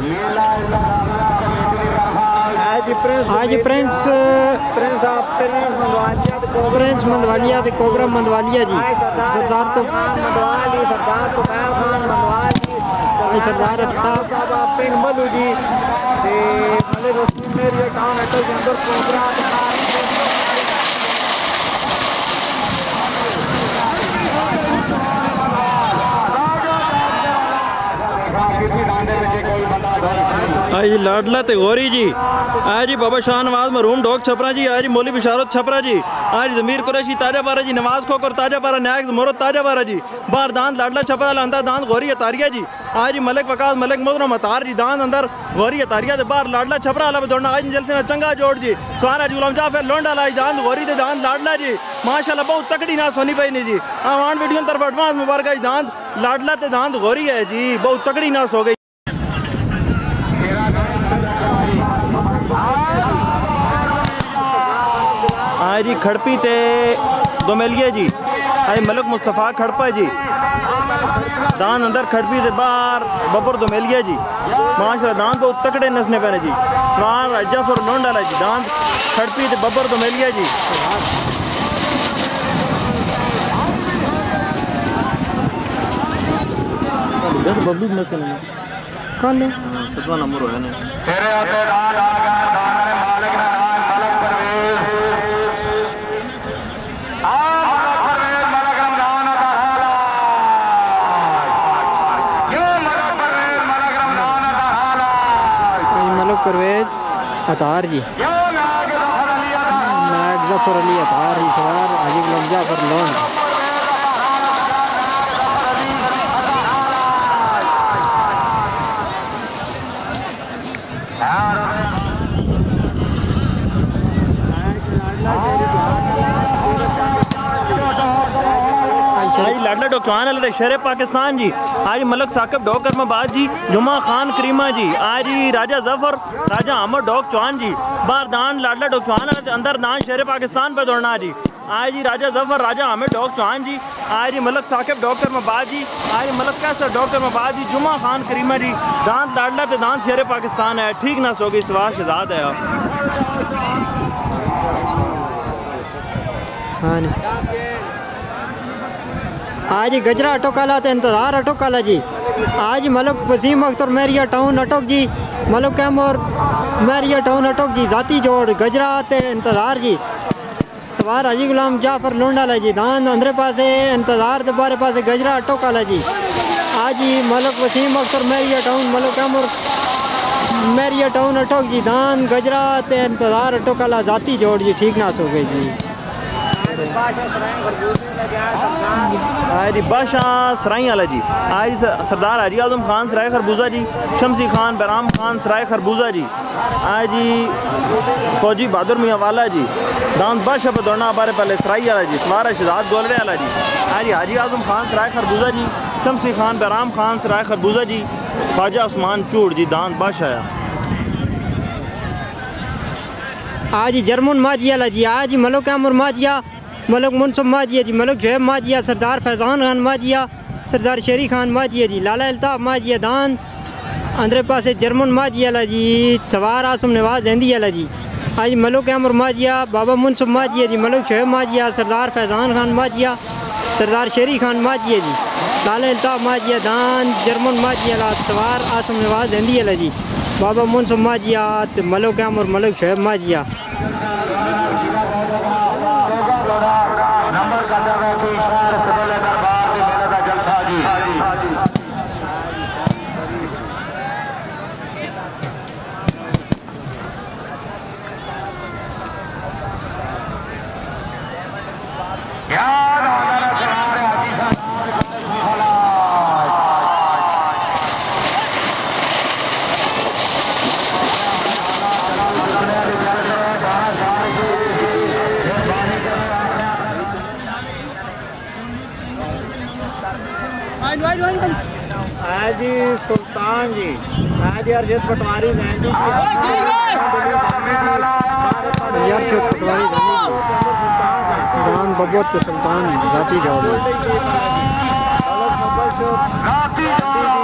आज प्रिंस मंदवालिया ते कोबरा मंदवालिया जी सरदार तो सरदार अफ्ताब पिंड मधु जी आज लाडला ते गौरी जी, आज जी बाबा शाह नवाज मरूम डॉग छपरा जी, आज मौली बिशारत छपरा जी, आज जमीर कुरैशी ताजा बारा जी, नवाज खोकर ताजा बारा, न्याय मोहरत ताजा बारा जी, बार दान लाडला छपरा लंदा दान गौरी अतारिया जी, आज मलिक वकास मलिक मुजरम अतार जी दान अंदर गौरी अतारिया दे बार लाडला छपरा अला दौड़ना आज जलसे चंगा जोड़ जी सवारा जी गुलाम जाफर लोंडा लाई दान गौरी दे दान लाडला जी माशाल्लाह बहुत तकड़ी ना सोनी भाई ने जी आवान वीडियो तरफ एडवांस मुबारक दान लाडला ते दान गौरी है जी बहुत तकड़ी ना हो गई। आज जी खड़पी ते दोमेलिया जी, आज मलक मुस्तफ़ा खड़पा जी दान अंदर खड़पी ते बाहर बबर दोमेलिया जी माशाल्लाह दान बहुत तकड़े नसने पैने जी सवार जफर लोंडाला जी दान खड़पी ते बबर दोमेलिया जी। बबलू नस्ल कल सदवा नंबर होया ने सेरे आते दान आ गए दान करे मालिक ना नाम मलक परवेज आ मलक परवेज मलक रमजान अताहाला यो मलक परवेज मलक रमजान अताहाला मलक परवेज अतार जी यो नाग जफर अली अतार जी सवार हाजी गुलाम जाफर लोन लाडला डॉक्टर वाले शेर पाकिस्तान जी, आज मलक साकिब डॉग करमाबाद जी, जुमा खान करीमा जी, आज राजा जफर राजा अहमद डॉग चौहान जी बारदान लाडला डॉग चौहान अंदर दान शेर पाकिस्तान पर दौड़ना जी, आज राजा जफर राजा अहमद डॉग चौहान जी, आज मलक साकिब डॉग करमाबाद जी, आज मलक कैसर डॉग करमाबाद जी, जुमा खान करीमा जी दान लाडला ते दान शेर पाकिस्तान है ठीक ना सो गई सवार शहजाद है आज गजरा अटोक काला तो इंतज़ार अटोक काला जी, आज मलक वसीम अख्तर मेरिया टाउन अटोक जी, मलक कैमर मेरिया टाउन अटोक जी जाती जोड़ गजरा ते इंतज़ार जी सवार हाजी गुलाम जाफर लोंडाला जी दान अंदरे पासे इंतज़ार दोबारे पासे गजरा अटोक काला जी, आज ही मलक वसीम अख्तर मेरिया टाउन मलक कैमर मेरिया टाउन अटोक जी दान गजरा ते इंतज़ार अटोक काला जाती जोड़ जी ठीक ना सो गई जी। आज बादशाह सराई वाला जी, आज सरदार हाजी आजम खान सराय खरबूजा जी, शमसी खान बराम खान सराय खरबूजा जी, आज फौजी बहादुर मियाँ वाला जी दान बादशाह पर दौड़ना बारे पहले सराई वाला जी सवार शहजाद गोलरे वाला जी, आज हाजी आजम खान सराय खरबूजा जी, शमसी खान बराम खान सराय खरबूजा जी, ख्वाजा उस्मान चूड़ जी दान बादशाह। आज जर्मन माजिया ला जी, आज मलक अमर माजिया मलक मुनसब माजिया जी, मलक जुएब माजिया, सरदार फैज़ान खान माजिया, सरदार शेरी खान माजिया जी, लाला अल्ताफ़ माजिया दान अंदरे पासे जर्मन माजिया ला जी सवार आसम नवाज जैंदी ला जी, आज मलक अमर माजिया बाबा मुनसब माजिया जी, मलक जुएब माजिया, सरदार फैज़ान खान माजिया, सरदार शेरी खान माजिया जी, लाला अल्ताफ़ माजिया दान जर्मन माजिया ला सवार आसम नवाज जैंदी ला जी, बाबा मुनसब माजिया मलक अमर मलक जुएब माजिया। आज सुल्तान जी, आज यार जिस पटवारी दान बबूत के सुल्तान जाती जाओ